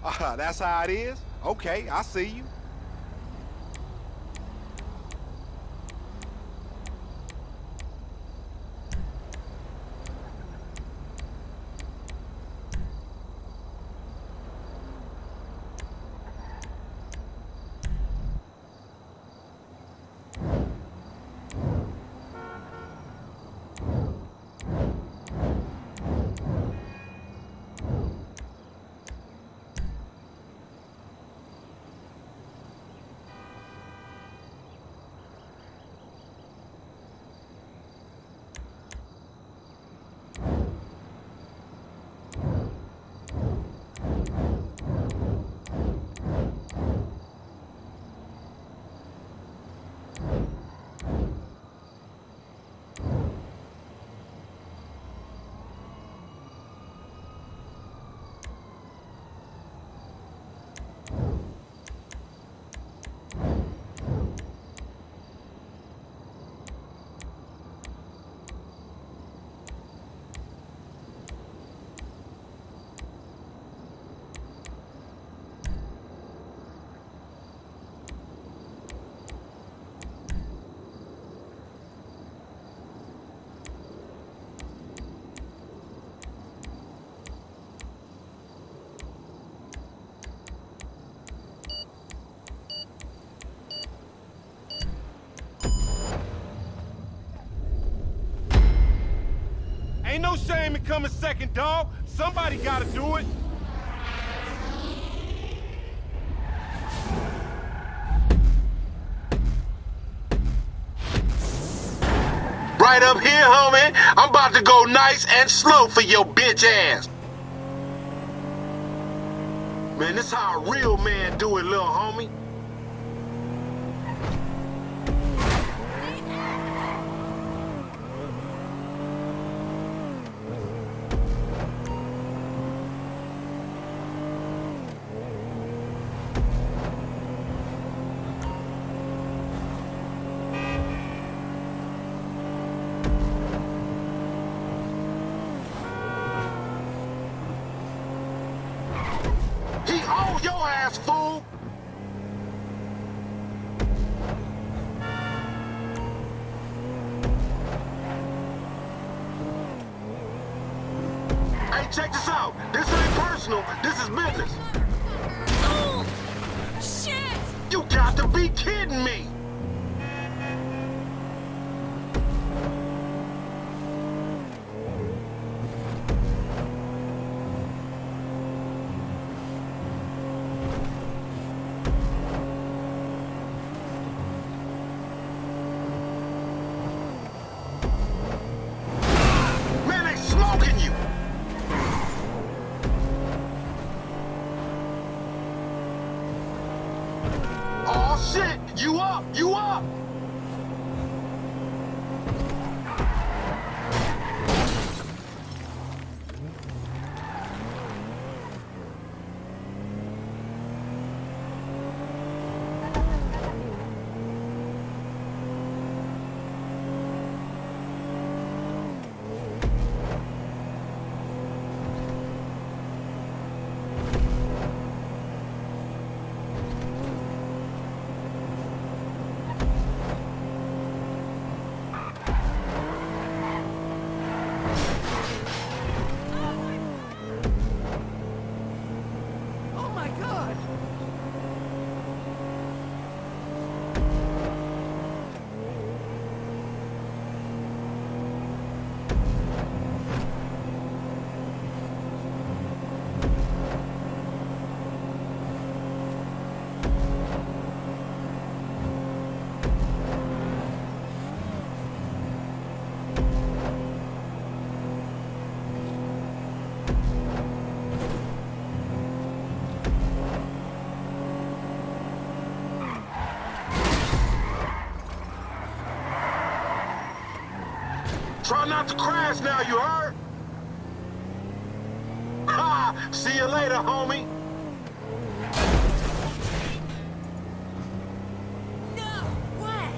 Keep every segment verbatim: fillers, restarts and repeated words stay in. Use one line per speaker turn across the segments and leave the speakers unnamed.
Uh, that's how it is? Okay, I see you. Ain't no shame in coming second, dog. Somebody gotta do it.
Right up here, homie. I'm about to go nice and slow for your bitch ass. Man, this how a real man do it, little homie. He owe your ass, fool! Hey, check this out. This ain't personal. This is business.
Oh, shit!
You got to be kidding me! Oh shit! You up! You up! Try not to crash now, you heard? Ha! See you later, homie.
No way!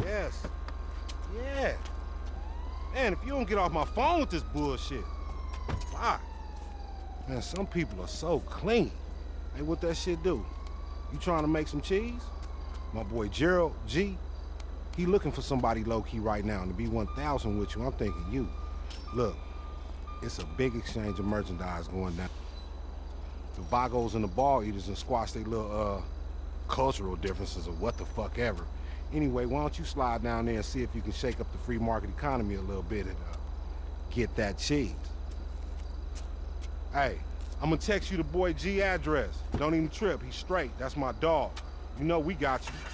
Yes. Yeah. Man, if you don't get off my phone with this bullshit. Fuck. Man, some people are so clean. Hey, what that shit do? You trying to make some cheese? My boy Gerald G, he looking for somebody low-key right now, and to be one thousand with you, I'm thinking you. Look, it's a big exchange of merchandise going down. The Vagos and the Ball Eaters and squash their little, uh, cultural differences or what the fuck ever. Anyway, why don't you slide down there and see if you can shake up the free market economy a little bit and uh, get that cheese. Hey, I'm gonna text you the boy G address. Don't even trip, he's straight. That's my dog. You know we got you.